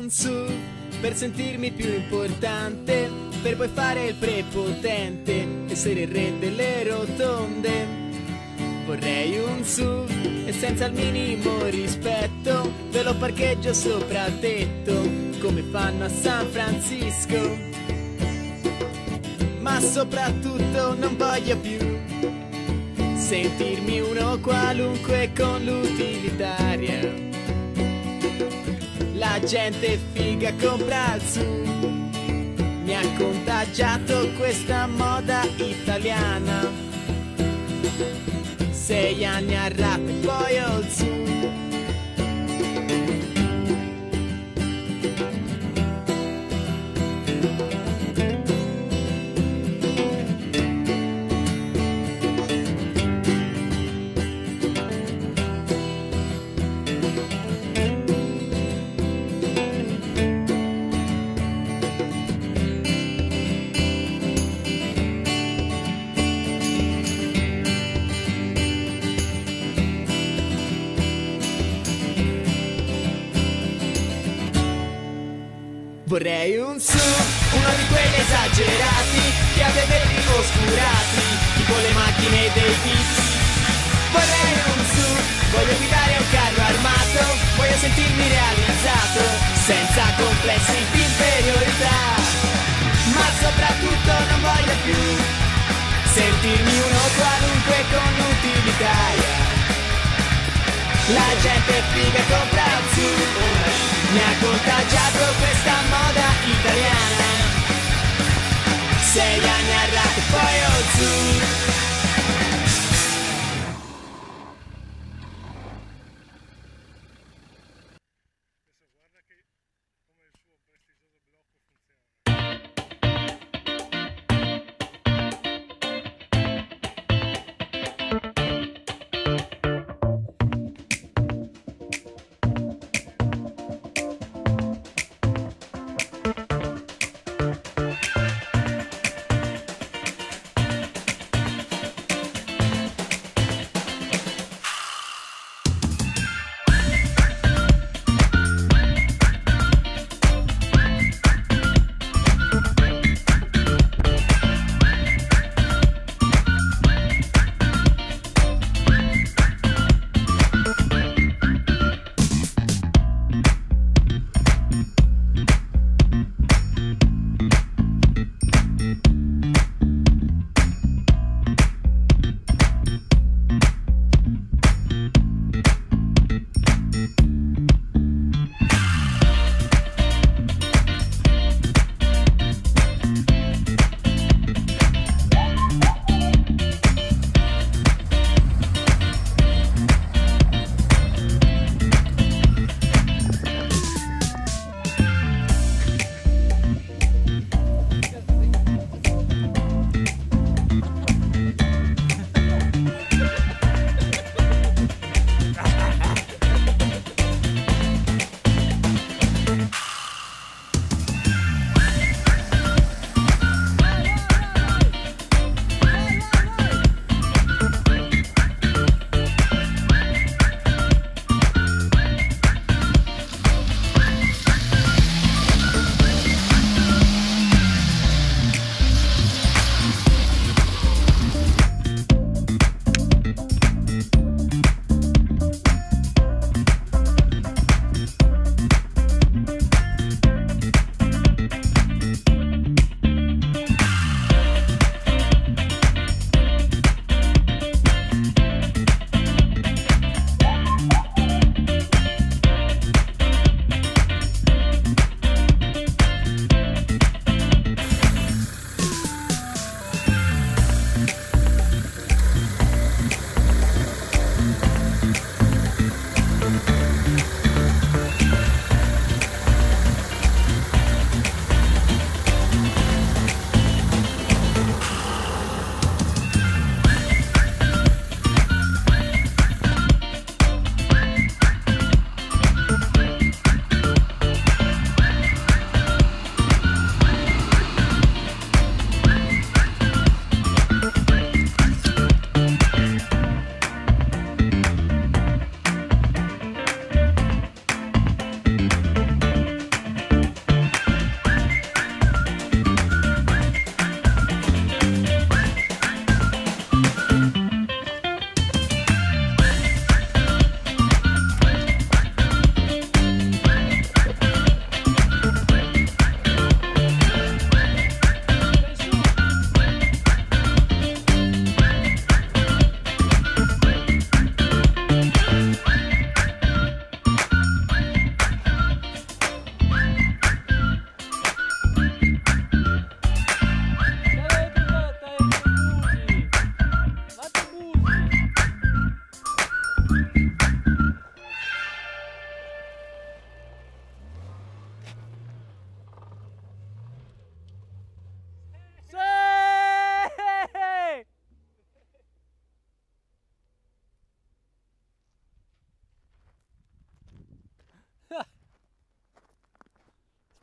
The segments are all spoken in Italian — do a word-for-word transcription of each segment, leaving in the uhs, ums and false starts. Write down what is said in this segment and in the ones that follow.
un S U V per sentirmi più importante, per poi fare il prepotente, essere il re delle rotonde. Vorrei un S U V e senza il minimo rispetto ve lo parcheggio sopra il tetto, come fanno a San Francisco. Ma soprattutto non voglio più sentirmi uno qualunque con l'utilitaria. La gente figa compra il S U V, mi ha contagiato questa moda italiana. Sei anni a rate e poi ho il S U V. Vorrei un S U V, uno di quelli esagerati, che abbia i vetri oscurati, tipo le macchine dei tizi. Vorrei un S U V, voglio guidare un carro armato, voglio sentirmi realizzato, senza complessi di inferiorità. Ma soprattutto non voglio più sentirmi uno qualunque con l'utilitaria. La gente figa compra il S U V, mi ha contagiato questa moda italiana. Sei anni a rate, poi ho il S U V.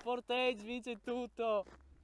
Sportage vince tutto!